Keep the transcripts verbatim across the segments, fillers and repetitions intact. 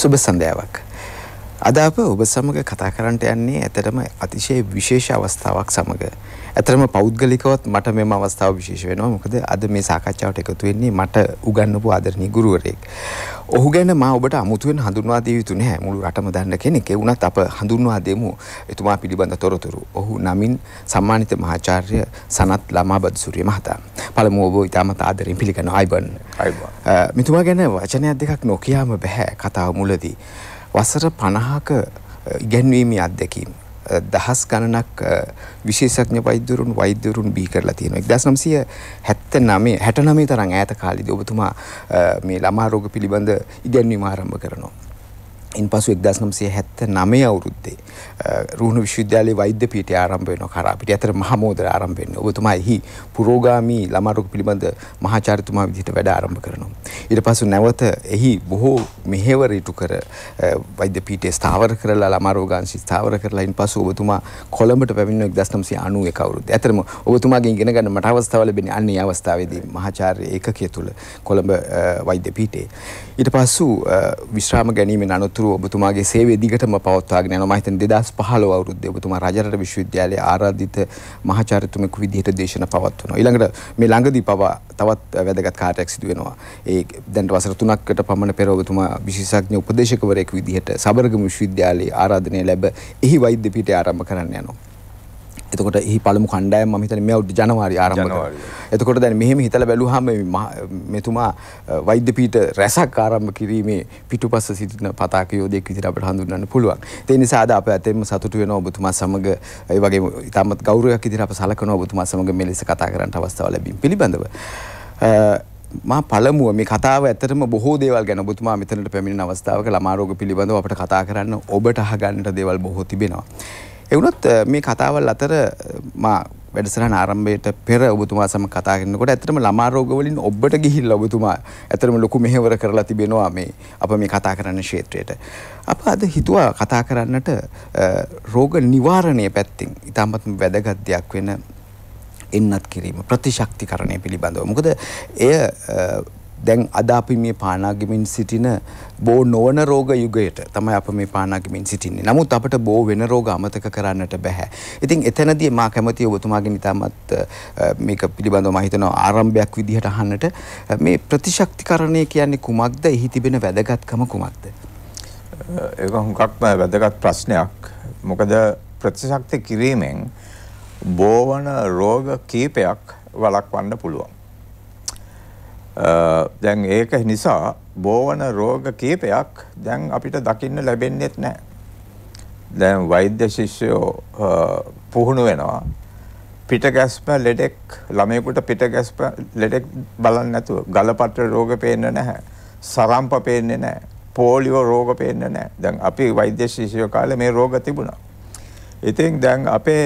සුබ සන්ධ්‍යාවක්. අද අප ඔබ සමග කතා කරන්නට යන්නේ ඇත්තටම අතිශය විශේෂ අවස්ථාවක් සමග. ඇත්තටම පෞද්ගලිකවත් මට මෙම අවස්ථාව විශේෂ වෙනවා. මොකද අද මේ සාකච්ඡාවට එකතු වෙන්නේ මට උගන්වපු ආදරණීය ගුරුවරයෙක්. ඔහු ගැන මා ඔබට අමුතුවෙන් හඳුන්වා දිය යුතු නැහැ. මුළු රටම දන්න කෙනෙක්. ඒ වුණත් අප හඳුන්වා දෙමු එතුමා පිළිබඳ තොරතුරු. ඔහු නමින් සම්මානිත මහාචාර්ය සනත් ළමාබත් සූරිය මහතා. පළමුව ඔබ ඉතාමත් ආදරෙන් පිළිගන්නවා. අයිබන්. අයිබන්. මෙතුමා ගැන වචනයක් දෙකක් නොකියාම බෑ කතාව මුලදී. වසර පනහක ඉගැන්වීමේ අත්දැකීම් දහස් ගණනක් විශේෂඥ වෛද්‍යවරුන් වෛද්‍යවරුන් බිහි කරලා තියෙනවා. එක්දාස් නවසිය හැත්තෑ හැට නවය තරම් ඈත කාලෙදී ඔබතුමා මේ ළමා රෝග පිළිබඳ ඉගැන්වීම ආරම්භ කරනවා. ඉන්පසු එක්දාස් නවසිය හැත්තෑ නවය අවුරුද්දේ රුහුණු විශ්වවිද්‍යාලයේ වෛද්‍ය පීඨය ආරම්භ වෙනවා. කරාපිටිය අතර මහමෝදර ආරම්භ වෙනවා. ඔබතුමා එහි පුරෝගාමී ළමා රෝග පිළිබඳ මහාචාර්යතුමා විදිහට වැඩ ආරම්භ කරනවා. ඊට පසු නැවත එහි බොහෝ මෙහෙවර ඉටු කර වෛද්‍ය පීඨය ස්ථාවර කරලා ළමා රෝගාංශය ස්ථාවර කරලා ඉන්පසු ඔබතුමා කොළඹට පැමිණෙන එක්දාස් නවසිය අනූ එක අවුරුද්දේ. ඇතරම ඔබතුමාගෙන් ඉගෙන ගන්න මට අවස්ථාව ලැබෙන්නේ අන්න ඒ අවස්ථාවේදී මහාචාර්ය ඒකකය තුල කොළඹ වෛද්‍ය පීඨයේ. ඊට පසු විශ්‍රාම ගැනීමෙන් අනතුරු ඔබතුමාගේ සේවය දිගටම පවත්වාගෙන යනවා. මම හිතන්නේ දෙදාස් පහළොව අවුරුද්දේ ඔබතුමා රජරට විශ්වවිද්‍යාලයේ ආරාධිත මහාචාර්යතුමෙකු විදිහට දේශන පවත්වනවා. ඊළඟට මේ ළඟදී පවා තවත් වැදගත් කාර්යයක් සිදු වෙනවා. ඒ දැන් වසර තුනකට පමණ පෙර ඔබතුමා විශේෂඥ උපදේශකවරයෙකු විදිහට සබරගමු විශ්වවිද්‍යාලයේ ආරාධනය ලැබ එහි වෛද්‍ය පීඨය ආරම්භ කරන්න යනවා. එතකොට එහි පළමු කණ්ඩායම මම හිතන්නේ මේ අවුරුදු ජනවාරි ආරම්භ කරා. එතකොට දැන් මෙහෙම හිතලා බැලුවාම මෙතුමා වෛද්‍ය පීඨ රැසක් ආරම්භ කිරීමේ පිටුපස සිටින පතාක යෝධයෙක් විදිහට අපිට හඳුන්වන්න පුළුවන්. ඒ නිසා අද අප ඇතෙන්ම සතුටු වෙනවා ඔබතුමා සමග ඒ වගේම ඉතාමත් ගෞරවයක් විදිහට අප සලකනවා ඔබතුමා සමග මෙලෙස කතා කරන්න අවස්ථාව ලැබීම පිළිබඳව. මා පළමුව මේ කතාව ඇත්තටම බොහෝ දේවල් ගැන ඔබතුමා මෙතනට පැමිණෙන අවස්ථාවක ළමා රෝග පිළිබඳව අපිට කතා කරන්න ඔබට අහගන්නට දේවල් බොහෝ තිබෙනවා. ඒ වුණත් මේ කතාවල් අතර මා වැඩසටහන ආරම්භයට පෙර ඔබතුමා සමග කතා කරනකොට ඇත්තටම ළමා රෝග වලින් ඔබට ගිහිල්ලා ඔබතුමා ඇත්තටම ලොකු මෙහෙවර කරලා තිබෙනවා මේ අප මේ කතා කරන ක්ෂේත්‍රයට. අප අද හිතුවා කතා කරන්නට රෝග නිවාරණය පැත්තෙන් ඉතාමත් වැදගත් දෙයක් වෙන එන්නත් කිරීම ප්‍රතිශක්තිකරණය පිළිබඳව. මොකද එය දැන් අද අපි මේ පානාගමින් සිටින බෝ නොවන රෝග යුගයට තමයි අප මේ පානාගමින් සිටින්නේ. නමුත් අපට බෝ වෙන රෝග අමතක කරන්නට බෑ. ඉතින් එතනදී මා කැමතියි ඔබතුමාගෙන් ඉතාමත් මේක පිළිබඳව මම හිතනවා ආරම්භයක් විදිහට අහන්නට මේ ප්‍රතිශක්තිකරණය කියන්නේ කුමක්ද? එහි තිබෙන වැදගත්කම කුමක්ද? ඒක හුඟක්ම වැදගත් ප්‍රශ්නයක්. මොකද ප්‍රතිශක්ති කිරීමෙන් බෝවන රෝග කීපයක් වළක්වන්න පුළුවන්. දැන් ඒක නිසා බෝවන රෝග කීපයක් දැන් අපිට දකින්න ලැබෙන්නේත් නැහැ. දැන් වෛද්‍ය ශිෂ්‍යයෝ පුහුණු වෙනවා පිටගැස්ම ලෙඩෙක් ළමයෙකුට පිටගැස්ම ලෙඩෙක් බලන්නේ නැතුව ගලපට්ට රෝග පේන්නේ නැහැ. සරම්ප පේන්නේ නැහැ. පෝලියෝ රෝග පේන්නේ නැහැ. දැන් අපි වෛද්‍ය ශිෂ්‍යයෝ කාලේ මේ රෝග තිබුණා. ඉතින් දැන් අපේ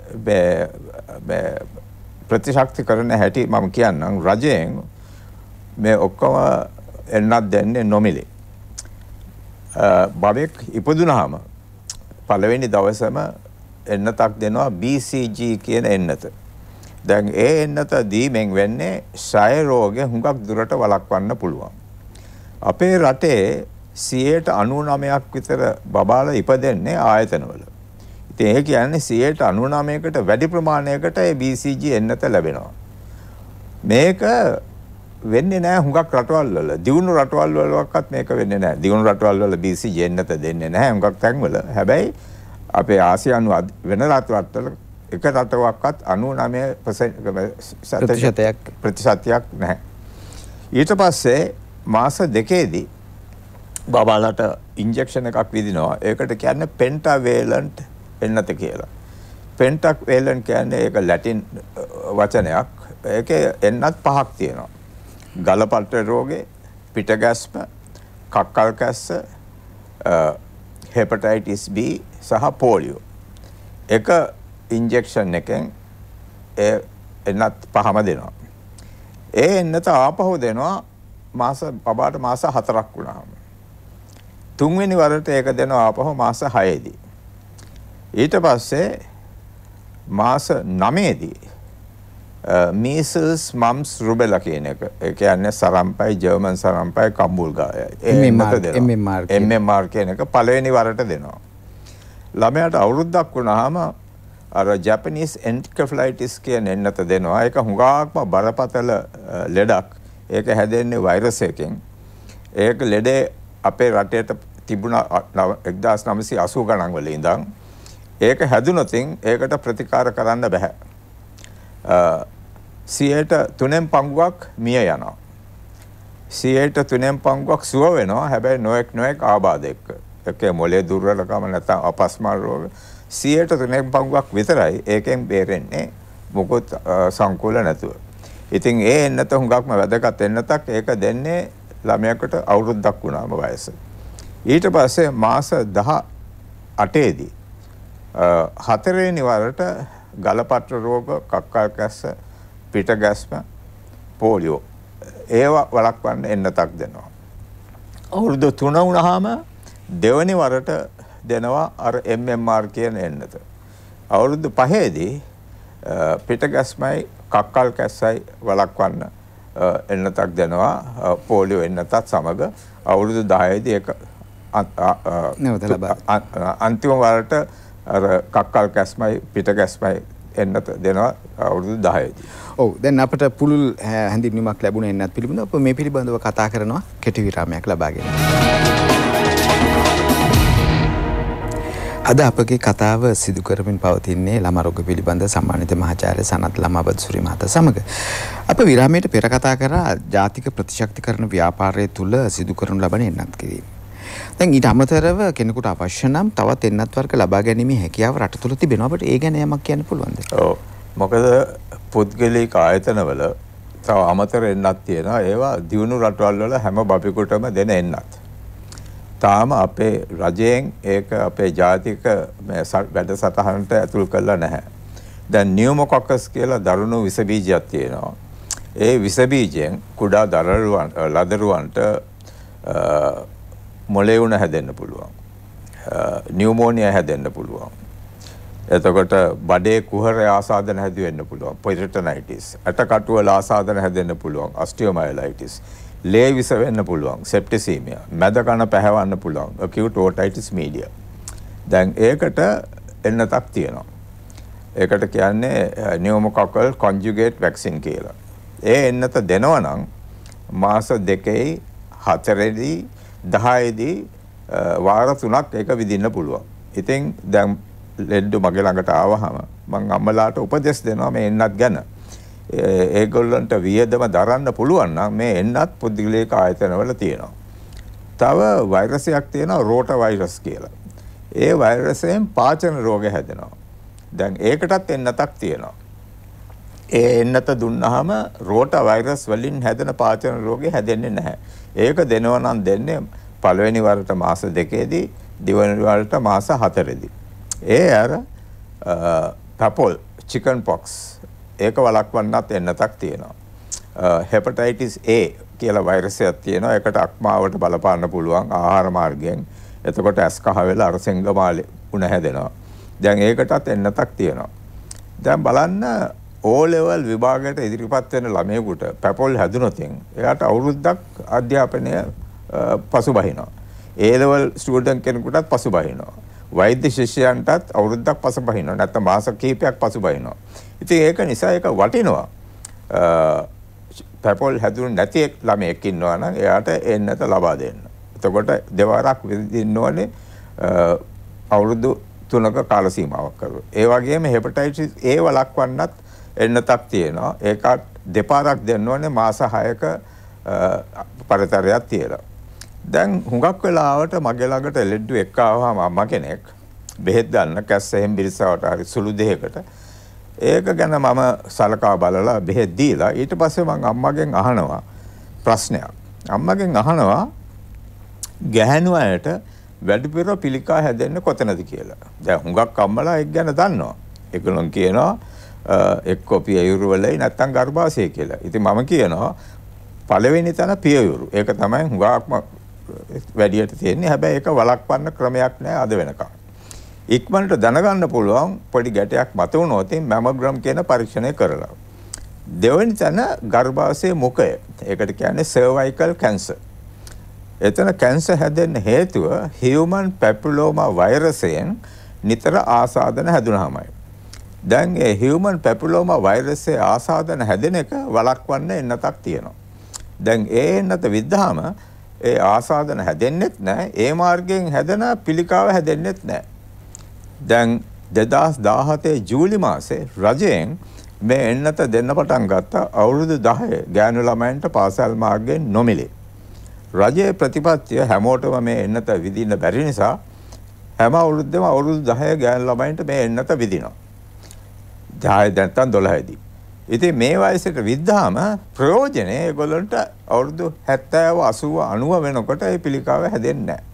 ප්‍රතිශක්ති කරන හැටි මම කියන්නම් රජයෙන් මේ ඔක්කොම එන්නත් දෙන්නේ නොමිලේ. බබෙක් ඉපදුනහම පළවෙනි දවසම එන්නතක් දෙනවා බී සී ජී කියන එන්නත. දැන් ඒ එන්නත දීමෙන් වෙන්නේ ක්ෂය රෝගය හුඟක් දුරට වළක්වන්න පුළුවන්. අපේ රටේ සියයට අනූ නවයක් විතර බබාලා ඉපදෙන්නේ ආයතනවල. ඉතින් ඒ කියන්නේ සියයට අනූ නවයකට වැඩි ප්‍රමාණයකට ඒ බී සී ජී එන්නත ලැබෙනවා. මේක වෙන්නේ නැහැ හුඟක් රටවල් වල. දියුණු රටවල් වලවත් මේක වෙන්නේ නැහැ. දියුණු රටවල් වල බී සී ජී එන්නත දෙන්නේ නැහැ හුඟක් තැන්වල. හැබැයි අපේ ආසියානු වෙන රටවල් එක රටවක්වත් අනූ නවය ප්‍රතිශතයක් ප්‍රතිශතයක් නැහැ. ඊට පස්සේ මාස දෙකේදී බබාලට ඉන්ජෙක්ෂන් එකක් විදිනවා. ඒකට කියන්නේ පෙන්ටාවේලන්ට් එන්නත කියලා. පෙන්ටාවේලන්ට් කියන්නේ ඒක ලැටින් වචනයක්. ඒකේ එන්නත් පහක් තියෙනවා. ගලපට්ට රෝගේ, පිටගැස්ම, කක්කල් කැස්ස, හෙපටයිටිස් බී සහ පෝලියෝ. එක ඉන්ජෙක්ෂන් එකෙන් ඒ එන්නත් පහම දෙනවා. ඒ එන්නත ආපහු දෙනවා මාස බබාට මාස හතරක් වුණාම. තුන්වෙනි වරට ඒක දෙනවා ආපහු මාස හයේදී. ඊට පස්සේ මාස නවයේදී measles mumps rubella කියන එක. ඒ කියන්නේ සරම්පයි, ජර්මන් සරම්පයි, කම්බුල්ගායයි. ඒ එන්නත දෙනවා. M M R කියන එක පළවෙනි වරට දෙනවා. ළමයාට අවුරුද්දක් වුණාම අර ජැපනීස් එන්කෙෆලයිටිස් කියන එන්නත දෙනවා. ඒක හුඟක්ම බරපතල ලෙඩක්. ඒක හැදෙන්නේ වෛරස් එකකින්. ඒක ලෙඩේ අපේ රටේට තිබුණා එක්දාස් නවසිය අසූ ගණන් වල ඉඳන්. ඒක හැදුනොතින් ඒකට ප්‍රතිකාර කරන්න බෑ. සියයට තුනෙන් පංගුවක් මිය යනවා. සියයට තුනෙන් පංගුවක් සුව වෙනවා. හැබැයි නොඑක් නොඑක් ආබාධ එක්ක. ඒකේ මොලේ දුර්වලකම නැත්නම් අපස්මාර රෝග සියයට තුනෙන් පංගුවක් විතරයි ඒකෙන් බේරෙන්නේ මොකොත් සංකූල නැතුව. ඉතින් ඒ එන්නත හුඟක්ම වැදගත් එන්නතක්. ඒක දෙන්නේ ළමයෙකුට අවුරුද්දක් වුණාම වයස. ඊට පස්සේ මාස දහ අටේ දී හතරවෙනි වරට ගලපත්‍ර රෝග, කක්කල් කැස්ස, පිට ගැස්ම, පෝලියෝ ඒවා වළක්වන්න එන්නතක් දෙනවා. අවුරුදු තුන වුණාම දෙවනි වරට දෙනවා අර M M R කියන එන්නත. අවුරුදු පහේදී පිට ගැස්මයි, කක්කල් කැස්සයි වළක්වන්න එන්නතක් දෙනවා. පෝලියෝ එන්නතත් සමග අවුරුදු දහයේදී ඒක අන්තිම වරට අර කක්කල් කැස්මයි, පිට ගැස්මයි එන්නත දෙනවා අවුරුදු දහයේදී. ඔව් දැන් අපිට පුළුල් හැඳින්වීමක් ලැබුණේ එන්නත් පිළිබඳව අප මේ පිළිබඳව කතා කරනවා කෙටි විරාමයක් ලබාගෙන. අද අපගේ කතාව සිදු කරමින් පවතින්නේ ළමා රෝග පිළිබඳ සම්මානිත මහාචාර්ය සනත් ලමාබත්සුරි මහතා සමග. අප විරාමයට පෙර කතා කරා ජාතික ප්‍රතිශක්තිකරණ ව්‍යාපාරය තුල සිදු කරනු ලබන එන්නත් කිරීම. දැන් ඊට අමතරව කෙනෙකුට අවශ්‍ය නම් තවත් එන්නත් වර්ග ලබා ගැනීමේ හැකියාව රට තුල තිබෙනවා. අපිට ඒ ගැන යමක් කියන්න පුළුවන්ද? ඔව්. මොකද පුද්ගලික ආයතනවල තව අමතර එන්නත් තියෙනවා. ඒවා දියුණු රටවල් වල හැම බබෙකුටම දෙන එන්නත්. තාම අපේ රජයෙන් ඒක අපේ ජාතික වැඩසටහනට ඇතුල් කරලා නැහැ. දැන් නියුමොකොකස් කියලා දරුණු විස බීජයක් තියෙනවා. ඒ විස බීජයෙන් කුඩා දරුවන් ලදරුවන්ට මොලේ උණ හැදෙන්න පුළුවන්. නියුමෝනියා හැදෙන්න පුළුවන්. එතකොට බඩේ කුහර ආසාදන හැදි වෙන්න පුළුවන්. පොයිටනයිටිස්. ඇටකටුවල ආසාදන හැදෙන්න පුළුවන්. ඔස්ටියෝමයලයිටිස්. ලේ විස වෙන්න පුළුවන්. සෙප්ටිසීමියා. මැද කන පැහැවන්න පුළුවන්. acute otitis media. දැන් ඒකට එන්නතක් තියෙනවා. ඒකට කියන්නේ pneumococcal conjugate vaccine කියලා. ඒ එන්නත දෙනවා නම් මාස දෙකේ හතරේදී දහයේදී වාර තුනක් ඒක විදින්න පුළුවන්. ඉතින් දැන් ලෙඩ මගේ ළඟට ආවහම මම අම්මලාට උපදෙස් දෙනවා මේ එන්නත් ගැන. ඒගොල්ලන්ට වියදම දරන්න පුළුවන් නම් මේ එන්නත් පුද්ගලික ආයතනවල තියෙනවා. තව වෛරසයක් තියෙනවා රෝට වෛරස් කියලා. ඒ වෛරසයෙන් පාචන රෝග හැදෙනවා. දැන් ඒකටත් එන්නතක් තියෙනවා. ඒ එන්නත දුන්නාම රෝට වෛරස් වලින් හැදෙන පාචන රෝගේ හැදෙන්නේ නැහැ. ඒක දෙනවා නම් දෙන්නේ පළවෙනි වරට මාස දෙකේදී, දෙවෙනි වරට මාස හතරේදී. ඒ අර පැපොල් චිකන් පොක්ස් ඒක වළක්වන්නත් එන්නතක් තියෙනවා. හෙපටයිටිස් A කියලා වෛරසයක් තියෙනවා. ඒකට අක්මාවට බලපාන්න පුළුවන් ආහාර මාර්ගයෙන්. එතකොට ඇස් කහ වෙලා අර සෙංගමාලේ උණ හැදෙනවා. දැන් ඒකටත් එන්නතක් තියෙනවා. දැන් බලන්න O level විභාගයට ඉදිරිපත් වෙන ළමයෙකුට පැපොල් හැදුනොත් එයාට අවුරුද්දක් අධ්‍යාපනය පසුබහිනවා. A level ස්ටුඩන්ට් කෙනෙකුටත් පසුබහිනවා. වෛද්‍ය ශිෂ්‍යයන්ටත් අවුරුද්දක් පසුබහිනවා. නැත්නම් මාස කිහිපයක් පසුබහිනවා. ඉතින් ඒක නිසා ඒක වටිනවා. පැපොල් හැදුනේ නැති ළමයෙක් ඉන්නවා නම් එයාට එන්නත ලබා දෙන්න. එතකොට දෙවරක් විඳින්න ඕනේ අවුරුදු තුනක කාල සීමාවක් කරුවා. ඒ වගේම හෙපටයිටිස් A වළක්වන්නත් එන්නතක් තියෙනවා. ඒකත් දෙපාරක් දෙන්න ඕනේ මාස හයක පරතරයක් තියලා. දැන් හුඟක් වෙලාවට මගේ ළඟට ලෙඩ්ඩු එක්ක ආවම අම්මා කෙනෙක් බෙහෙත් ගන්න කැස්ස එහෙම බිරිසවට හරි සුළු දෙයකට ඒක ගැන මම සලකා බලලා බෙහෙත් දීලා ඊට පස්සේ මම අම්මගෙන් අහනවා ප්‍රශ්නයක්. අම්මගෙන් අහනවා ගැහැණු අයට වැඩිපුර පිළිකා හැදෙන්නේ කොතනද කියලා. දැන් හුඟක් අම්මලා ඒක ගැන දන්නවා. ඒගොල්ලෝ කියනවා එක්කෝ පියයුරු වලයි නැත්තම් ගර්භාෂය කියලා. ඉතින් මම කියනවා පළවෙනි තැන පියයුරු. ඒක තමයි හුඟක්ම වැඩියට තියෙන්නේ. හැබැයි ඒක වළක්වන්න ක්‍රමයක් නැහැ අද වෙනකම්. ඉක්මනට දැනගන්න පුළුවන් පොඩි ගැටයක් මත වුණොත් මැමෝග්‍රෑම් කියන පරීක්ෂණය කරලා. දෙවෙනි තැන ගර්භාෂයේ මුඛය. ඒකට කියන්නේ cervical cancer. එතන කැන්සර් හැදෙන්න හේතුව human papilloma වෛරසයෙන් නිතර ආසාදන හැදුනහමයි. දැන් ඒ human papilloma වෛරසයේ ආසාදන හැදෙන එක වළක්වන්න එන්නතක් තියෙනවා. දැන් ඒ එන්නත විද්දාම ඒ ආසාදන හැදෙන්නෙත් නැහැ. ඒ මාර්ගයෙන් හැදෙන පිළිකාව හැදෙන්නෙත් නැහැ. දැන් දෙදාස් දාහතේ ජූලි මාසේ රජයෙන් මේ එන්නත දෙන්න පටන් ගත්තා අවුරුදු දහය ගෑනු ළමයින්ට පාසල් මාර්ගයෙන් නොමිලේ. රජයේ ප්‍රතිපත්තිය හැමෝටම මේ එන්නත විදින්න බැරි නිසා හැම අවුරුද්දෙම අවුරුදු දහය ගෑනු ළමයින්ට මේ එන්නත විදිනවා. දහය නැත්නම් දොළහයි දී. ඉතින් මේ වයසට විද්දාම ප්‍රයෝජනේ ඒගොල්ලන්ට අවුරුදු හැත්තෑව අසූව අනූව වෙනකොට ඒ පිළිකාව හැදෙන්නේ නැහැ.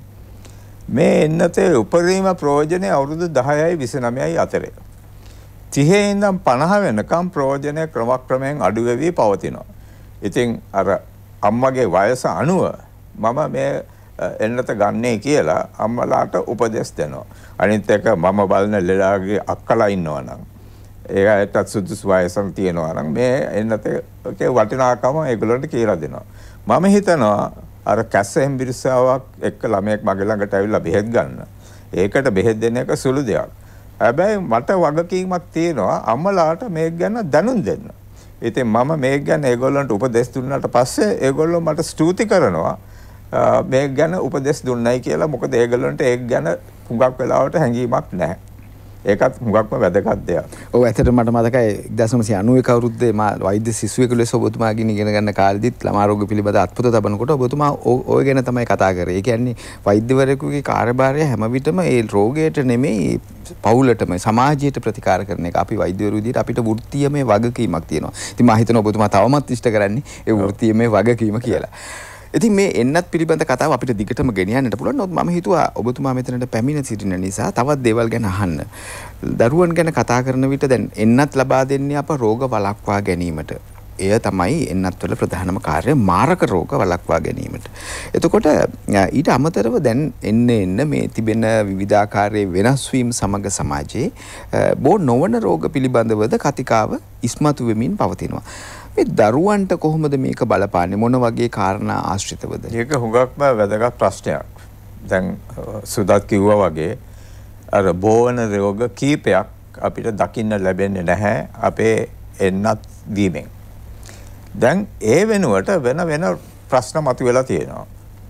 මේ එන්නතේ උපරිම ප්‍රයෝජනේ අවුරුදු දහයයි විසිනවයයි අතරේ. තිහේ ඉඳන් පනහ වෙනකම් ප්‍රයෝජනය ක්‍රමක්‍රමයෙන් අඩු වෙවි පවතිනවා. ඉතින් අර අම්මගේ වයස අනුව මම මේ එන්නත ගන්නේ කියලා අම්මලාට උපදෙස් දෙනවා. අනිත් එක මම බලන ලෙඩාගේ අක්කලා ඉන්නවා නම් ඒකට සුදුසු වයසක් තියෙනවා නම් මේ එන්නතේ වටිනාකම ඒගොල්ලන්ට කියලා දෙනවා. මම හිතනවා අර කැස්ස හෙම්බිරිස්සාවක් එක්ක ළමයෙක් මගේ ළඟට ඇවිල්ලා බෙහෙත් ගන්න. ඒකට බෙහෙත් දෙන එක සුළු දෙයක්. හැබැයි මට වගකීමක් තියෙනවා අම්මලාට මේක ගැන දැනුම් දෙන්න. ඉතින් මම මේක ගැන ඒගොල්ලන්ට උපදෙස් දුන්නාට පස්සේ ඒගොල්ලෝ මට ස්තුති කරනවා මේක ගැන උපදෙස් දුන්නයි කියලා. මොකද ඒගොල්ලන්ට ඒක ගැන හුඟක් වෙලාවට හැඟීමක් නැහැ. ඒකත් හුඟක්ම වැදගත් දෙයක්. ඔව් ඇත්තටම මට මතකයි එක්දාස් නවසිය අනූ එක අවුරුද්දේ මා වෛද්‍ය සිසුවෙකු ලෙස ඔබතුමාගෙන් ඉගෙන ගන්න කාලෙදිත් ළමා රෝග පිළිබඳ අත්පොත තබනකොට ඔබතුමා ඔය ගැන තමයි කතා කරේ. ඒ කියන්නේ වෛද්‍යවරයෙකුගේ කාර්යභාරය හැම විටම ඒ රෝගයට නෙමෙයි පවුලටම සමාජයට ප්‍රතිකාර කරන එක. අපි වෛද්‍යවරු විදිහට අපිට වෘත්තීයමය වගකීමක් තියෙනවා. ඉතින් මම හිතනවා ඔබතුමා තවමත් ඉෂ්ට කරන්නේ ඒ වෘත්තීයමය වගකීම කියලා. ඉතින් මේ එන්නත් පිළිබඳ කතාව අපිට දිගටම ගෙනියන්නට පුළුවන්. නමුත් මම හිතුවා ඔබතුමා මෙතනට පැමිණ සිටින නිසා තවත් දේවල් ගැන අහන්න. දරුවන් ගැන කතා කරන විට දැන් එන්නත් ලබා දෙන්නේ අප රෝග වළක්වා ගැනීමට. එය තමයි එන්නත් වල ප්‍රධානම කාර්යය මාරක රෝග වළක්වා ගැනීමට. එතකොට ඊට අමතරව දැන් එන්න එන්න මේ තිබෙන විවිධාකාරයේ වෙනස් වීම සමග සමාජයේ බෝ නොවන රෝග පිළිබඳවද කතිකාව ඉස්මතු වෙමින් පවතිනවා. මේ දරුවන්ට කොහොමද මේක බලපාන්නේ? මොන වගේ කාරණා ආශ්‍රිතවද? ඒක හුඟක්ම වැදගත් ප්‍රශ්නයක්. දැන් සුදත් කිව්වා වගේ අර බෝවන රෝග කීපයක් අපිට දකින්න ලැබෙන්නේ නැහැ අපේ එන්නත් වීමෙන්. දැන් ඒ වෙනුවට වෙන වෙන ප්‍රශ්න මතුවලා තියෙනවා.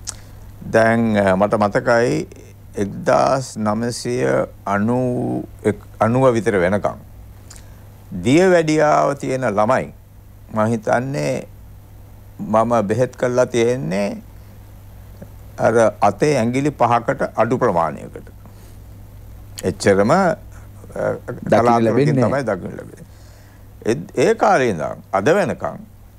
දැන් මට මතකයි එක්දාස් නවසිය අනූව විතර වෙනකම් දියවැඩියාව තියෙන ළමයි මම හිතන්නේ මම බෙහෙත් කරලා තියෙන්නේ අර අතේ ඇඟිලි පහකට අඩු ප්‍රමාණයකට. එච්චරම කලාතුරකින් තමයි දකින්න ලැබෙන්නේ. ඒ කාලේ ඉඳන් අද වෙනකම්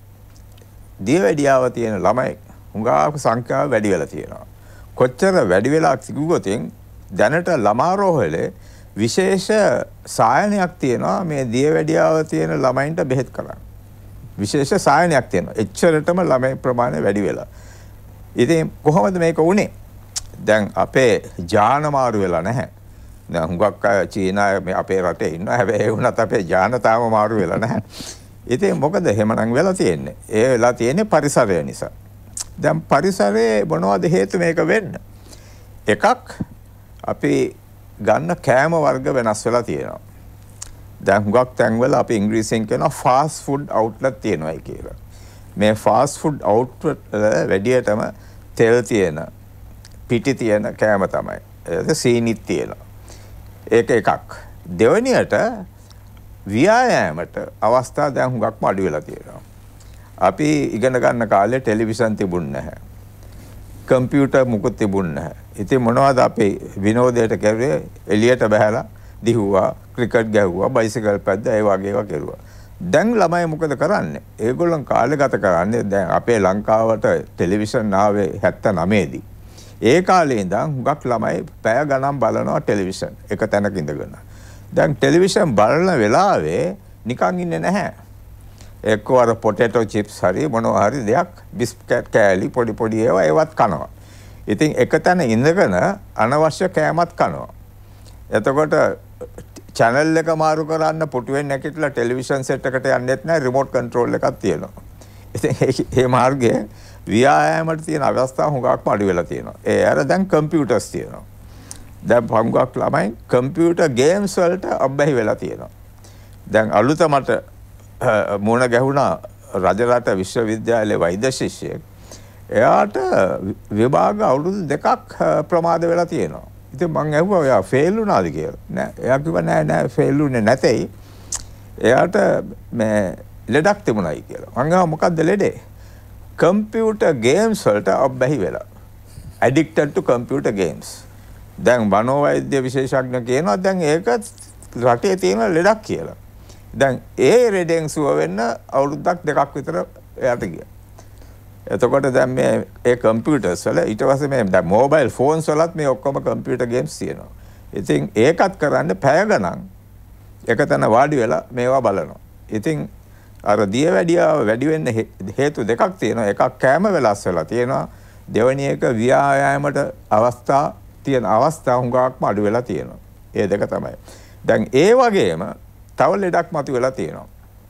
දියවැඩියාව තියෙන ළමයි හුඟාක සංඛ්‍යාව වැඩි වෙලා තියෙනවා. කොච්චර වැඩි වෙලා කිව්වොතින් දැනට ළමා රෝහලේ විශේෂ සායනයක් තියෙනවා මේ දියවැඩියාව තියෙන ළමයින්ට බෙහෙත් කරන්න. විශේෂ සායනයක් තියෙනවා. එච්චරටම ළමයි ප්‍රමාණය වැඩි වෙලා. ඉතින් කොහොමද මේක වුනේ? දැන් අපේ ජාන මාරු වෙලා නැහැ. දැන් හුඟක් අය චීනා මේ අපේ රටේ ඉන්නවා. හැබැයි ඒ වුණත් අපේ ජාන තාම මාරු වෙලා නැහැ. ඉතින් මොකද එහෙමනම් වෙලා තියෙන්නේ? ඒ වෙලා තියෙන්නේ පරිසරය නිසා. දැන් පරිසරයේ මොනවද හේතු මේක වෙන්න? එකක් අපි ගන්න කෑම වර්ග වෙනස් වෙලා තියෙනවා. දැන් හුඟක් තැන්වල අපි ඉංග්‍රීසියෙන් කියනවා ෆාස්ට් ෆුඩ් අවුට්ලට් තියෙනවායි කියලා. මේ ෆාස්ට් ෆුඩ් අවුට්ලට් වැඩියටම තෙල් තියෙන, පිටි තියෙන කෑම තමයි. ඒක සීනිත් තියෙනවා. ඒක එකක්. දෙවෙනියට ව්‍යායාමයට අවස්ථා දැන් හුඟක්ම අඩු වෙලා තියෙනවා. අපි ඉගෙන ගන්න කාලේ ටෙලිවිෂන් තිබුණ නැහැ. කම්පියුටර් මුකුත් තිබුණ නැහැ. ඉතින් මොනවද අපි විනෝදයට කරුවේ? එළියට බහැලා දිහුවා, ක්‍රිකට් ගැහුවා, බයිසිකල් පැද්දා, ඒ වගේ ඒවා කරුවා. දැන් ළමයි මොකද කරන්නේ? ඒගොල්ලන් කාලේ ගත කරන්නේ දැන් අපේ ලංකාවට ටෙලිවිෂන් ආවේ හැත්තෑ දී. ඒ කාලේ ඉඳන් හුඟක් ළමයි පැය ගණන් බලනවා ටෙලිවිෂන් එක තැනක ඉඳගෙන. දැන් ටෙලිවිෂන් බලන වෙලාවේ නිකන් ඉන්නේ නැහැ. එක්කෝ අර පොටේටෝ චිප්ස් හරි මොනවා හරි දෙයක් බිස්කට් කෑලි පොඩි පොඩි ඒවා ඒවත් කනවා. ඉතින් එක තැන ඉඳගෙන අනවශ්‍ය කෑමත් කනවා. එතකොට channel එක මාරු කරන්න පුටුවෙන් නැගිටලා ටෙලිවිෂන් සෙට් එකට යන්නෙත් නැහැ රිමෝට් කන්ට්‍රෝල් එකක් තියෙනවා. ඉතින් මේ මාර්ගයේ ව්‍යායාමයට තියෙන අවස්ථා හුඟක්ම අඩු වෙලා තියෙනවා. ඒ අර දැන් කම්පියුටර්ස් තියෙනවා. දැන් හුඟක් ළමයි කම්පියුටර් ගේම්ස් වලට අබ්බැහි වෙලා තියෙනවා. දැන් අලුත මට මුණ ගැහුණා රජරට විශ්වවිද්‍යාලයේ වෛද්‍ය ශිෂ්‍යයෙක්. එයාට විභාග අවුරුදු දෙකක් ප්‍රමාද වෙලා තියෙනවා. ඉතින් මං ඇහුවා එයා ෆේල් වුණාද කියලා. නෑ එයා කිව්වා නෑ නෑ ෆේල් වුණේ නැතේ. එයාට මේ ලෙඩක් තිබුණයි කියලා. මං අහුවා මොකද්ද ලෙඩේ? කම්පියුටර් ගේම්ස් වලට අබ්බැහි වෙලා. addicted to computer games. දැන් මනෝවෛද්‍ය විශේෂඥ කියනවා දැන් ඒක රටේ තියෙන ලෙඩක් කියලා. දැන් ඒ ලෙඩෙන් සුව වෙන්න අවුරුද්දක් දෙකක් විතර එයාට ගියා. එතකොට දැන් මේ ඒ කම්පියුටර්ස් වල ඊට පස්සේ මේ දැන් මොබයිල් ෆෝන්ස් වලත් මේ ඔක්කොම කම්පියුටර් ගේම්ස් තියෙනවා. ඉතින් ඒකත් කරන්න පැය ගණන් එක තැන වාඩි වෙලා මේවා බලනවා. ඉතින් අර දියවැඩියාව වැඩි වෙන්න හේතු දෙකක් තියෙනවා. එකක් කෑම වෙලස් වෙලා තියෙනවා. දෙවෙනි එක ව්‍යායාමයට අවස්ථා තියෙන අවස්ථා හුඟක්ම අඩු වෙලා තියෙනවා. ඒ දෙක තමයි. දැන් ඒ වගේම තව ලෙඩක් මතුවෙලා තියෙනවා.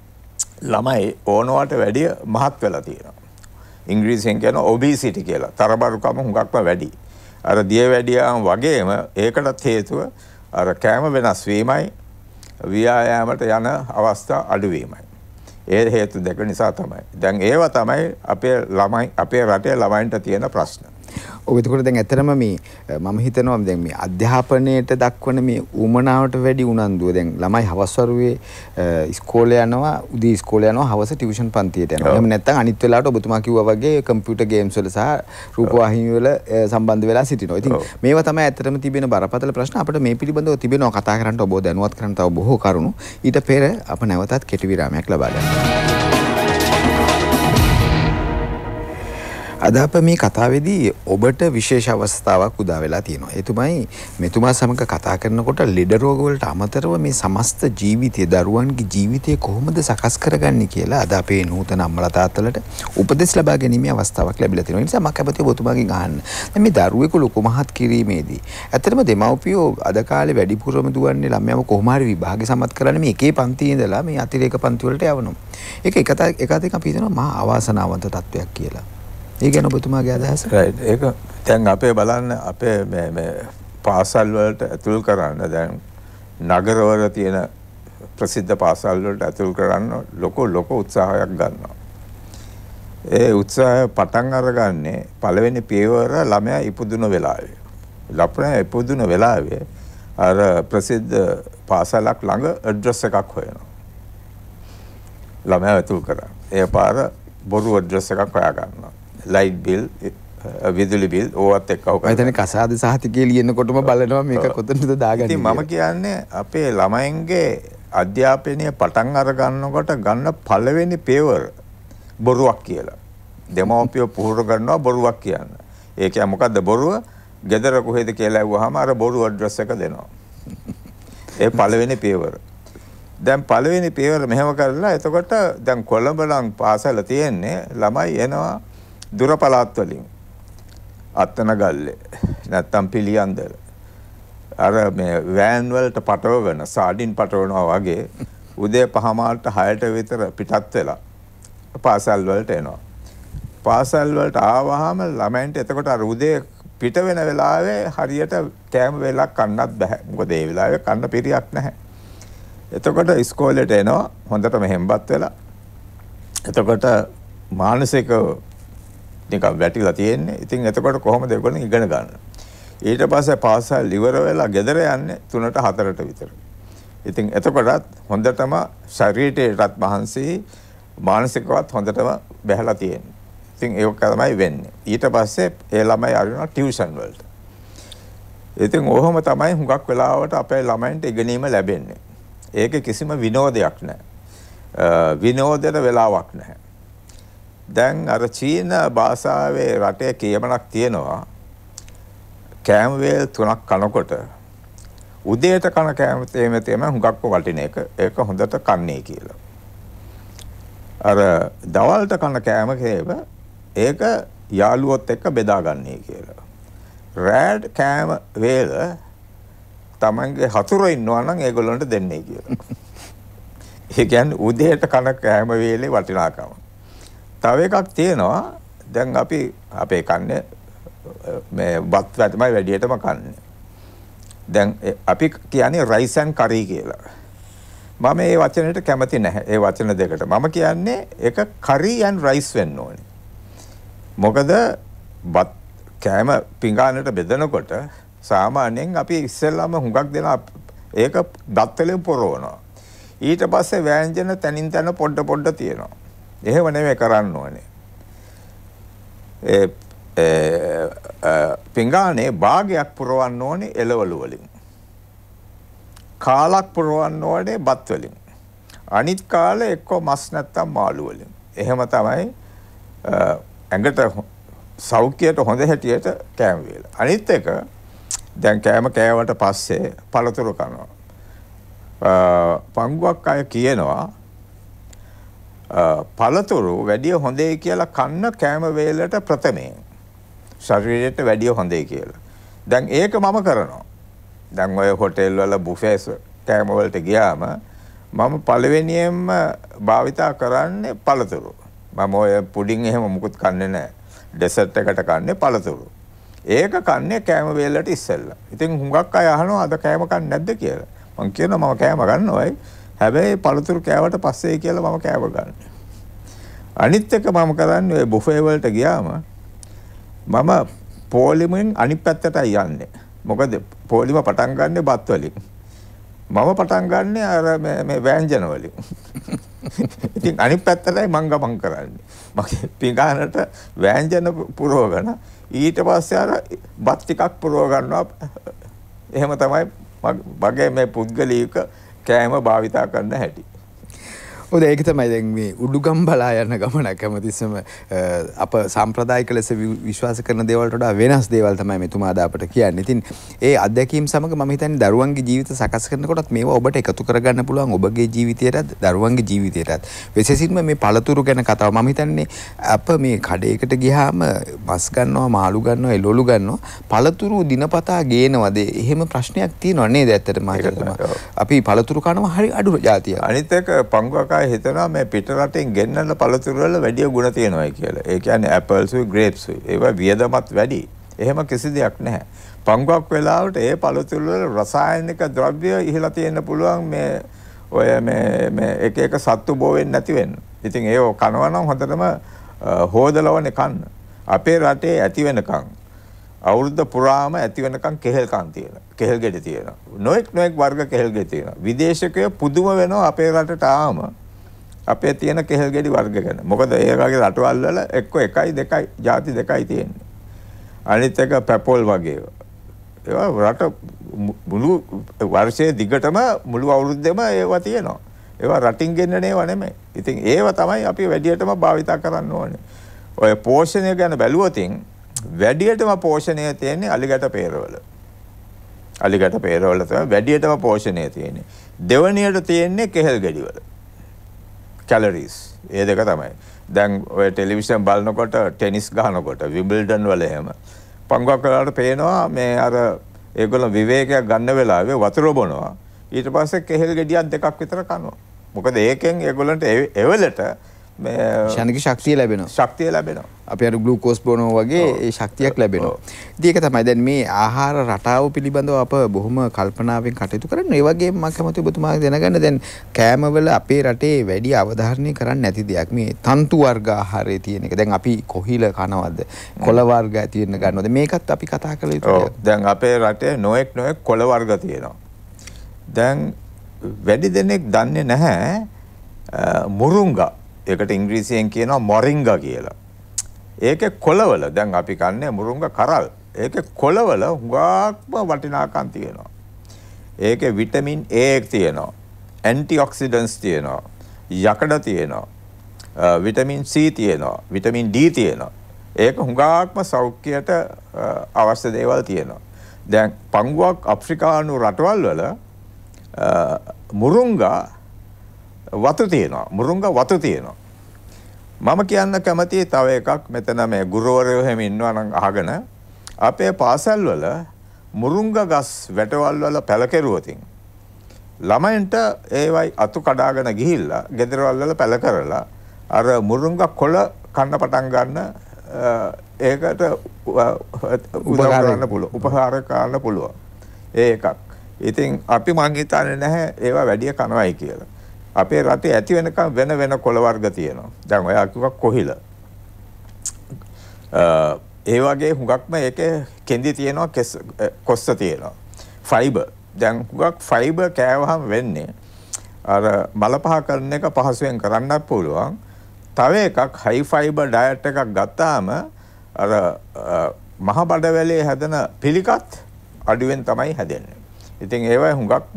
ළමයි ඕනවට වැඩිය මහත් වෙලා තියෙනවා. ඉංග්‍රීසියෙන් කියන obesity කියලා. තරබරුකම හුඟක්ම වැඩි. අර දියවැඩියාම වගේම ඒකටත් හේතුව අර කෑම වෙනස් වීමයි ව්‍යායාමයට යන අවස්ථා අඩු වීමයි. ඒ හේතු දෙක නිසා තමයි. දැන් ඒවා තමයි අපේ ළමයි අපේ රටේ ළමයින්ට තියෙන ප්‍රශ්න. ඔබ එතකොට දැන් ඇත්තටම මේ මම හිතනවා දැන් මේ අධ්‍යාපනයේට දක්වන මේ උමනාවට වැඩි උනන්දුව දැන් ළමයි හවස් වරුවේ ඉස්කෝලේ යනවා උදේ ඉස්කෝලේ යනවා හවස ටියුෂන් පන්තියට යනවා. එහෙම නැත්නම් අනිත් වෙලාවට ඔබතුමා කිව්වා වගේ කම්පියුටර් ගේම්ස් වල සහ රූපවාහිනී වල සම්බන්ධ වෙලා සිටිනවා. ඉතින් මේවා තමයි ඇත්තටම තිබෙන බරපතල ප්‍රශ්න. අපිට මේ පිළිබඳව තිබෙනවා කතා කරන්න ඔබ දැනුවත් කරන්න තව බොහෝ කරුණු. ඊට පෙර අප නැවතත් කෙටි විරාමයක් ලබා ගන්නවා. අද අප මේ කතාවේදී ඔබට විශේෂ අවස්ථාවක් උදා වෙලා තියෙනවා. ඒ තුමයි මෙතුමා සමග කතා කරනකොට ලෙඩ රෝග වලට අමතරව මේ සමස්ත ජීවිතය දරුවන්ගේ ජීවිතය කොහොමද සකස් කරගන්නේ කියලා අද අපේ නූතන අම්මලා තාත්තලට උපදෙස් ලබා ගැනීමේ අවස්ථාවක් ලැබිලා තියෙනවා. ඒ නිසා මම කැමතියි ඔබතුමාගෙන් අහන්න. දැන් මේ දරුවෙකු ලොකු මහත් කිරීමේදී ඇත්තටම දෙමව්පියෝ අද කාලේ වැඩිපුරම දුවන්නේ ළමයාව කොහොම හරි විභාගෙ සමත් කරන්නේ මේ එකේ පන්තියේ ඉඳලා මේ අතිරේක පන්ති වලට යවනවා. ඒක එක එක අතකින් අපි හිතනවා මහා අවාසනාවන්ත තත්වයක් කියලා. ඒ ගැන ඔබතුමාගේ අදහස? රයිට්. ඒක දැන් අපේ බලන්න අපේ මේ මේ පාසල් වලට ඇතුල් කරන්න දැන් නගරවල තියෙන ප්‍රසිද්ධ පාසල් වලට ඇතුල් කරන්න ලොකු ලොකු උත්සාහයක් ගන්නවා. ඒ උත්සාහය පටන් අරගන්නේ පළවෙනි පියවර ළමයා ඉපදුන වෙලාවේ. ළමයා ඉපදුන වෙලාවේ අර ප්‍රසිද්ධ පාසලක් ළඟ ඇඩ්‍රස් එකක් හොයනවා. ළමයා ඇතුල් කරා. ඒ පාර බොරු ඇඩ්‍රස් එකක් හොයා ගන්නවා. ලයිට් බිල් විදුලි බිල් ඕවත් එක්ක ඔක. මම හිතන්නේ කසාද සහතිකේ ලියනකොටම බලනවා මේක කොතනද දාගන්නේ. ඉතින් මම කියන්නේ අපේ ළමයින්ගේ අධ්‍යාපනය පටන් අර ගන්නකොට ගන්න පළවෙනි පියවර බොරුවක් කියලා. දෙමව්පියෝ පුහුණු කරනවා බොරුවක් කියන්න. ඒ කියන්නේ මොකද්ද බොරුව? ගෙදර කොහෙද කියලා ඇහුවාම අර බොරු ඇඩ්‍රස් එක දෙනවා. ඒ පළවෙනි පියවර. දැන් පළවෙනි පියවර මෙහෙම කරලා එතකොට දැන් කොළඹ නම් පාසල තියෙන්නේ ළමයි එනවා දුර පළාත් වලින් අත්තනගල්ලේ නැත්තම් පිළියන්දල අර මේ වෑන් වලට පටවගෙන සාඩින් පටවනවා වගේ උදේ පහමාරට හයට විතර පිටත් වෙලා පාසල් වලට එනවා. පාසල් වලට ආවහම ළමයින්ට එතකොට අර උදේ පිට වෙන වෙලාවේ හරියට කෑම වේලක් කන්නත් බෑ. මොකද ඒ වෙලාවේ කන්න පිරියක් නැහැ. එතකොට ඉස්කෝලේට එනවා හොඳටම හෙම්බත් වෙලා. එතකොට මානසික නිකන් වැටිලා තියෙන්නේ. ඉතින් එතකොට කොහොමද ඒගොල්ලෝ ඉගෙන ගන්න? ඊට පස්සේ පාසල් ඉවර වෙලා ගෙදර යන්නේ තුනට හතරට විතර. ඉතින් එතකොටත් හොඳටම ශරීරයටත් මහන්සි මානසිකවත් හොඳටම බැහැලා තියෙන්නේ. ඉතින් ඒක තමයි වෙන්නේ. ඊට පස්සේ ඒ ළමයි ආරිනවා ටියුෂන් වලට. ඉතින් ඔහොම තමයි හුඟක් වෙලාවට අපේ ළමයින්ට ඉගෙනීම ලැබෙන්නේ. ඒකේ කිසිම විනෝදයක් නැහැ. විනෝදයට වෙලාවක් නැහැ. දැන් අර චීන භාෂාවේ රටේ කියමනක් තියෙනවා කෑම වේල් තුනක් කනකොට උදේට කන කෑම තේම තේම හුඟක්ම වටින එක ඒක හොඳට කන්නේ කියලා. අර දවල්ට කන කෑම කේව ඒක යාළුවොත් එක්ක බෙදාගන්නේ කියලා. රෑඩ් කෑම වේල තමන්ගේ හතුරු ඉන්නවා නම් ඒගොල්ලන්ට දෙන්නේ කියලා. ඒ කියන්නේ උදේට කන කෑම වේලේ වටිනාකම. තව එකක් තියෙනවා. දැන් අපි අපේ කන්නේ මේ බත් තමයි වැඩියටම කන්නේ. දැන් අපි කියන්නේ rice and curry කියලා. මම මේ වචනෙට කැමති නැහැ. ඒ වචන දෙකට. මම කියන්නේ ඒක curry and rice වෙන්න ඕනේ. මොකද බත් කෑම පිඟානට බෙදනකොට සාමාන්‍යයෙන් අපි ඉස්සෙල්ලාම හුඟක් දෙනා ඒක බත් වලින් පොරවනවා. ඊට පස්සේ ව්‍යංජන තනින් තන පොඩ පොඩ තියෙනවා. එහෙම නෙමෙයි කරන්න ඕනේ. ඒ පිඟානේ භාගයක් පුරවන්න ඕනේ එළවලු වලින්. කාලක් පුරවන්න ඕනේ බත් වලින්. අනිත් කාලේ එක්ක මස් නැත්තම් මාළු වලින්. එහෙම තමයි ඇඟට සෞඛ්‍යයට හොඳ හැටියට කෑම වේල. අනිත් එක දැන් කෑම කෑවට පස්සේ පළතුරු කනවා. පංගුවක් අය කියනවා පළතුරු වැඩිය හොඳයි කියලා කන්න කෑම වේලට ප්‍රථමයෙන්. ශරීරයට වැඩිය හොඳයි කියලා. දැන් ඒක මම කරනවා. දැන් ඔය හොටෙල් වල බුෆේස් කෑම වලට ගියාම මම පළවෙනියෙන්ම භාවිතා කරන්නේ පළතුරු. මම ඔය පුඩින් එහෙම මුකුත් කන්නේ නැහැ. ඩෙසර්ට් එකට කන්නේ පළතුරු. ඒක කන්නේ කෑම වේලට ඉස්සෙල්ලා. ඉතින් හුඟක් අය අහනවා අද කෑම කන්නේ නැද්ද කියලා. මං කියනවා මම කෑම ගන්නවයි. හැබැයි පළතුරු කෑවට පස්සේ කියලා මම කෑම ගන්න. අනිත් එක මම කරන්නේ ඔය බුෆේ වලට ගියාම මම පොලිමෙන් අනිත් පැත්තටයි යන්නේ. මොකද පොලිම පටන් ගන්නෙ බත් වලින්. මම පටන් ගන්නෙ අර මේ මේ ව්‍යංජන වලින්. ඉතින් අනිත් පැත්තටයි මං ගමන් කරන්නේ. මගේ පිඟානට ව්‍යංජන පුරවගෙන ඊට පස්සේ අර බත් ටිකක් පුරව ගන්නවා. එහෙම තමයි මගේ මේ පුද්ගලික කෑම භාවිතා කරන්න හැටි. ඔද ඒක තමයි දැන් මේ උඩුගම් බලා යන ගමනක් හැමතිස්සම අප සම්ප්‍රදායික ලෙස විශ්වාස කරන දේවල්ට වඩා වෙනස් දේවල් තමයි මෙතුමා අද අපට කියන්නේ. ඉතින් ඒ අත්දැකීම් සමග මම හිතන්නේ දරුවන්ගේ ජීවිත සකස් කරනකොටත් මේවා ඔබට එකතු කරගන්න පුළුවන් ඔබගේ ජීවිතයටත් දරුවන්ගේ ජීවිතයටත්. විශේෂයෙන්ම මේ පළතුරු ගැන කතාව මම හිතන්නේ අප මේ කඩේකට ගියාම මස් ගන්නවා මාළු ගන්නවා එළවලු ගන්නවා පළතුරු දිනපතා ගේනවද? එහෙම ප්‍රශ්නයක් තියෙනව නේද? ඇත්තටම අපි පළතුරු කනවා හරි අඩු જાතියක්. අනිත් එක පංගුවක හිතනවා මේ පිට රටින් ගෙන්නන පළතුරු වල වැඩි ගුණ තියෙනවායි කියලා. ඒ කියන්නේ ඇපල්ස් උයි ග්‍රේප්ස් උයි. ඒවා වියදමත් වැඩි. එහෙම කිසි දෙයක් නැහැ. පංගුවක් වෙලාවට ඒ පළතුරු වල රසායනික ද්‍රව්‍ය ඉහළ තියෙන්න පුළුවන් මේ ඔය මේ මේ එක එක සත්තු බෝ වෙන්නේ නැති වෙන්න. ඉතින් ඒව කනවා නම් හොඳටම හොදලවනේ කන්න. අපේ රටේ ඇති වෙනකන් අවුරුද්ද පුරාම ඇති වෙනකන් කෙහෙල් කන් තියෙනවා. කෙහෙල් ගෙඩි තියෙනවා. නොඑක් නොඑක් වර්ග කෙහෙල් ගෙඩි තියෙනවා. විදේශිකයෝ පුදුම වෙනවා අපේ රටට ආවම අපේ තියෙන කෙහෙල් ගෙඩි වර්ග ගැන. මොකද ඒ වගේ රටවල් වල එක්ක එකයි දෙකයි ಜಾති දෙකයි තියෙන්නේ. අනිත් එක පැපොල් වගේ. ඒවා රට මුළු වර්ෂයේ දිගටම මුළු අවුරුද්දෙම ඒවා තියෙනවා. ඒවා රටින් ගෙන්නන ඒවා නෙමෙයි. ඉතින් ඒවා තමයි අපි වැඩියටම භාවිතා කරන්න ඕනේ. ඔය පෝෂණය ගැන බැලුවොතින් වැඩියටම පෝෂණය තියෙන්නේ අලිගැට පෙරවල. අලිගැට පෙරවල තමයි වැඩියටම පෝෂණය තියෙන්නේ. දෙවණියට තියෙන්නේ කෙහෙල් ගෙඩි වල. කැලරිස් ඒ දෙක තමයි. දැන් ඔය ටෙලිවිෂන් බලනකොට ටෙනිස් ගහනකොට විම්බල්ඩන් වල එහෙම පංගුවක් වලට පේනවා මේ අර ඒගොල්ලෝ විවේකයක් ගන්න වෙලාවේ වතුර බොනවා. ඊට පස්සේ කෙහෙල් ගෙඩියක් දෙකක් විතර කනවා. මොකද ඒකෙන් ඒගොල්ලන්ට එවලට මේ ශාරීරික ශක්තිය ලැබෙනවා. ශක්තිය ලැබෙනවා. අපි අර ග්ලූකෝස් බොනවා වගේ ඒ ශක්තියක් ලැබෙනවා. ඉතින් ඒක තමයි දැන් මේ ආහාර රටාව පිළිබඳව අප බොහොම කල්පනාවෙන් කටයුතු කරනවා. ඒ වගේම මම කැමති ඔබතුමා දැනගන්න දැන් කෑම වල අපේ රටේ වැඩි අවධාරණය කරන්නේ නැති දෙයක් මේ තන්තු වර්ග ආහාරයේ තියෙන එක. දැන් අපි කොහිල කනවද? කොළ වර්ග ඇති වෙන්න ගන්නවද? මේකත් අපි කතා කළ යුතුයි. දැන් අපේ රටේ නොඑක් නොඑක් කොළ වර්ග තියෙනවා. දැන් වැඩි දෙනෙක් දන්නේ නැහැ මුරුංගා. ඒකට ඉංග්‍රීසියෙන් කියනවා මොරින්ගා කියලා. ඒකේ කොළවල දැන් අපි කන්නේ මුරුංගා කරල්. ඒකේ කොළවල හුඟක්ම වටිනාකම් තියෙනවා. ඒකේ විටමින් A තියෙනවා. ඇන්ටිऑක්සිඩන්ට්ස් තියෙනවා. යකඩ තියෙනවා. විටමින් C තියෙනවා. විටමින් D තියෙනවා. ඒක හුඟක්ම සෞඛ්‍යයට අවශ්‍ය දේවල් තියෙනවා. දැන් පංගුවක් අප්‍රිකානු රටවල් වල මුරුංගා වතු තියෙනවා. මුරුංගා වතු තියෙනවා. මම කියන්න කැමතියි තව එකක් මෙතන මේ ගුරුවරයෝ හැම ඉන්නවා නම් අහගෙන අපේ පාසල් වල මුරුංග ගස් වැටවල් වල පැල කෙරුවොතින් ළමයින්ට ඒවයි අතු කඩාගෙන ගිහිල්ලා ගෙදරවල් වල පැල කරලා අර මුරුංග කොළ කන්න පටන් ගන්න ඒකට උදව් කරන්න පුළුවන් උපකාර කරන්න පුළුවන් ඒ එකක්. ඉතින් අපි මං හිතන්නේ නැහැ ඒවා වැඩි කනවයි කියලා. අපේ රටේ ඇති වෙනකම් වෙන වෙන කොළ වර්ග තියෙනවා. දැන් ඔය කිව්වා කොහිල. ඒ වගේ හුඟක්ම ඒකේ කෙඳි තියෙනවා කොස්ස තියෙනවා. ෆයිබර්. දැන් හුඟක් ෆයිබර් කෑවහම වෙන්නේ අර මල පහ කරන එක පහසුවෙන් කරන්නත් පුළුවන්. තව එකක් හයි ෆයිබර් ඩයට් එකක් ගත්තාම අර මහ බඩවැලේ හැදෙන පිළිකත් අඩුවෙන් තමයි හැදෙන්නේ. ඉතින් ඒවා හුඟක්ම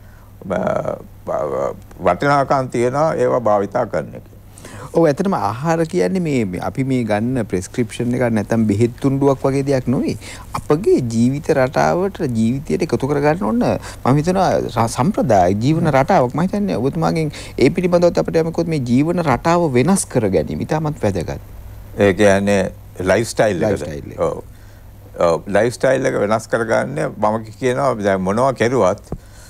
වටිනාකම් තියෙනවා ඒවා භාවිතා කරන එක. ඔව් ඇත්තටම ආහාර කියන්නේ මේ අපි මේ ගන්න ප්‍රෙස්ක්‍රිප්ෂන් එකක් නැත්නම් බෙහෙත් තුණ්ඩුවක් වගේ දෙයක් නෙවෙයි. අපගේ ජීවිත රටාවට ජීවිතයට එකතු කර ගන්න ඕන මම හිතනවා සම්ප්‍රදාය ජීවන රටාවක්. මම හිතන්නේ ඔබතුමාගෙන් ඒ පිළිබඳව අපිට යමකොත් මේ ජීවන රටාව වෙනස් කර ගැනීම ඉතාමත් වැදගත්. ඒ කියන්නේ ලයිෆ් ස්ටයිල් එක. ඔව්. ඔව් ලයිෆ් ස්ටයිල් එක වෙනස් කරගන්නේ මම කියනවා දැන් මොනවා කෙරුවත්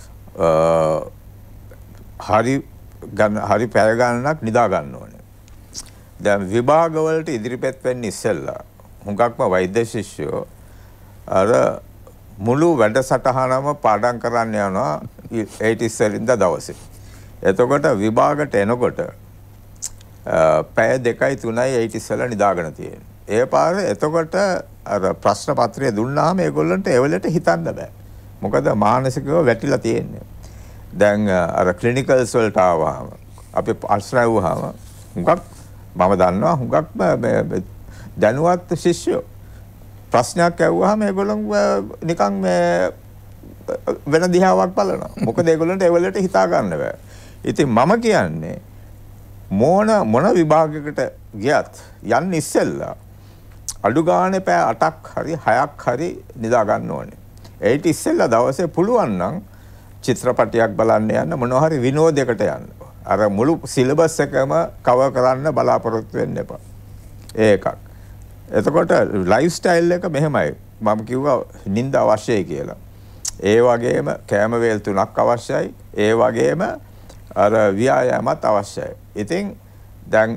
හරි ගන්න හරි පැය ගන්නක් නිදා ගන්න ඕනේ. දැන් විභාග වලට ඉදිරිපත් වෙන්න ඉස්සෙල්ලා හුඟක්ම වෛද්‍ය ශිෂ්‍යෝ අර මුළු වැඩසටහනම පාඩම් කරන්න යනවා ඒට ඉස්සෙල්ලා දවසේ. එතකොට විභාගට එනකොට පැය දෙකයි තුනයි ඒට ඉස්සෙල්ලා නිදාගෙන තියෙනවා. ඒ පාර එතකොට අර ප්‍රශ්න පත්‍රය දුන්නාම ඒගොල්ලන්ට ඒ වෙලට හිතන්න බෑ. මොකද මානසිකව වැටිලා තියෙන්නේ. දැන් අර ක්ලිනිකල්ස් වලට ආවම අපි අස්රවුවාම හුඟක් මම දන්නවා හුඟක් දැනුවත් ශිෂ්‍යෝ ප්‍රශ්නයක් ඇහුවාම ඒගොල්ලන් නිකන් මේ වෙන දිහාවක් බලනවා. මොකද ඒගොල්ලන්ට ඒ වෙලට හිතා ගන්න බෑ. ඉතින් මම කියන්නේ මොන මොන විභාගයකට ගියත් යන්න ඉස්සෙල්ලා අඩු ගානේ පැය අටක් හරි හයක් හරි නිදා ගන්න ඕනේ. ඒට ඉස්සෙල්ලා දවසේ පුළුවන් නම් චිත්‍රපටයක් බලන්න යන්න මොනවා හරි විනෝදයකට යන්න. අර මුළු සිලබස් එකම කවර් කරන්න බලාපොරොත්තු වෙන්න එපා. ඒකක්. එතකොට ලයිෆ් ස්ටයිල් එක මෙහෙමයි. මම කිව්වා නිින්ද අවශ්‍යයි කියලා. ඒ වගේම කෑම වේල් තුනක් අවශ්‍යයි. ඒ වගේම අර ව්‍යායාමත් අවශ්‍යයි. ඉතින් දැන්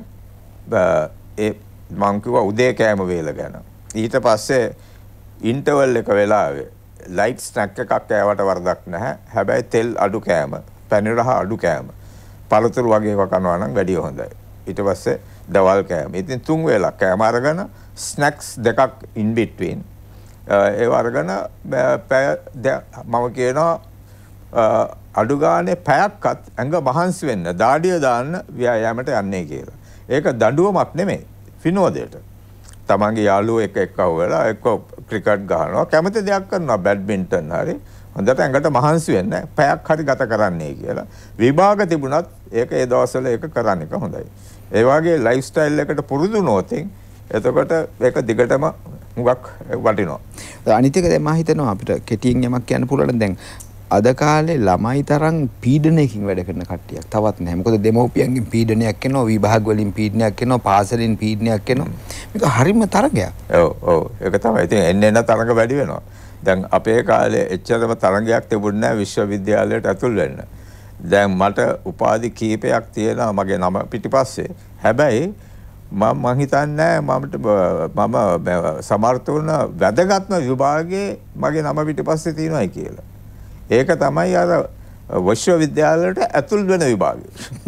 ඒ මම කිව්වා උදේ කෑම වේල ගැන. ඊට පස්සේ ඉන්ටර්වල් එක වෙලාවේ ලයිට් ස්නැක් එකක් කෑවට වරදක් නැහැ. හැබැයි තෙල් අඩු කෑම, පැණි රහ අඩු කෑම, පළතුරු වගේ ඒවා කනවා නම් වැඩිය හොඳයි. ඊට පස්සේ දවල් කෑම. ඉතින් තුන් වේලක් කෑම අරගෙන ස්නැක්ස් දෙකක් ඉන් බිට්වීන් ඒව අරගෙන පැය මම කියනවා අඩු ගානේ පැයක්වත් ඇඟ මහන්සි වෙන්න දාඩිය දාන්න ව්‍යායාමයට යන්නේ කියලා. ඒක දඬුවමක් නෙමෙයි. විනෝදයට. තමන්ගේ යාළුවෝ එක එක්ක වෙලා එක්ක ක්‍රිකට් ගහනවා කැමති දෙයක් කරනවා බැඩ්මින්ටන් හරි හොඳට ඇඟට මහන්සි වෙන්න පැයක් හරි ගත කරන්නයි කියලා. විභාග තිබුණත් ඒක ඒ දවස්වල ඒක කරන්න එක හොඳයි. ඒ වගේ ලයිෆ් ස්ටයිල් එකට පුරුදු නොතින් එතකොට ඒක දිගටම හුඟක් වටිනවා. අනිත් එක දැන් මම හිතනවා අපිට කෙටියෙන් යමක් කියන්න පුළුවන් දැන් අද කාලේ ළමයි තරම් පීඩනයකින් වැඩ කරන කට්ටියක් තවත් නැහැ. මොකද දෙමව්පියන්ගෙන් පීඩනයක් එනවා, විභාග වලින් පීඩනයක් එනවා, පාසලෙන් පීඩනයක් එනවා. මේක හරිම තරගයක්. ඔව් ඔව් ඒක තමයි. ඉතින් එන්න එන්න තරඟ වැඩි වෙනවා. දැන් අපේ කාලේ එච්චරම තරඟයක් තිබුණේ නැහැ විශ්වවිද්‍යාලයට ඇතුල් වෙන්න. දැන් මට උපාධි කීපයක් තියෙනවා මගේ නම පිටිපස්සේ. හැබැයි මම මං හිතන්නේ මමට මම සමර්ථ වුණ වැදගත්ම විභාගයේ මගේ නම පිටිපස්සේ තියෙනවායි කියලා. ඒක තමයි අර විශ්වවිද්‍යාලයට ඇතුල් වෙන විභාගය.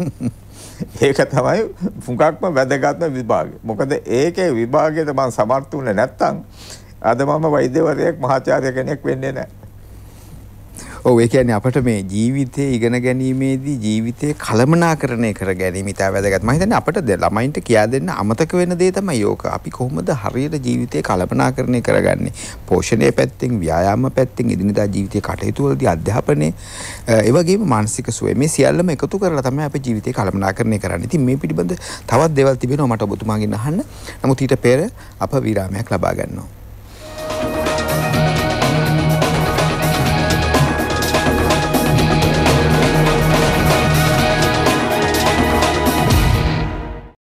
ඒක තමයි හුඟක්ම වැදගත්ම විභාගය. මොකද ඒකේ විභාගයට මම සමර්ථ වුණේ නැත්තම් අද මම වෛද්‍යවරයෙක් මහාචාර්ය කෙනෙක් වෙන්නේ නැහැ. ඔව් ඒ කියන්නේ අපිට මේ ජීවිතේ ඉගෙන ගැනීමේදී ජීවිතේ කළමනාකරණය කර ගැනීම ඉතා වැදගත්. මම හිතන්නේ අපිට ළමයින්ට කියා දෙන්න අමතක වෙන දේ තමයි ඕක. අපි කොහොමද හරියට ජීවිතේ කළමනාකරණය කරගන්නේ? පෝෂණය පැත්තෙන්, ව්‍යායාම පැත්තෙන්, එදිනෙදා ජීවිතේ කටයුතු වලදී අධ්‍යාපනයේ ඒ වගේම මානසික සුවය මේ සියල්ලම එකතු කරලා තමයි අපි ජීවිතේ කළමනාකරණය කරන්නේ. ඉතින් මේ පිළිබඳ තවත් දේවල් තිබෙනවා මට ඔබතුමාගෙන් අහන්න. නමුත් ඊට පෙර අප විරාමයක් ලබා ගන්නවා.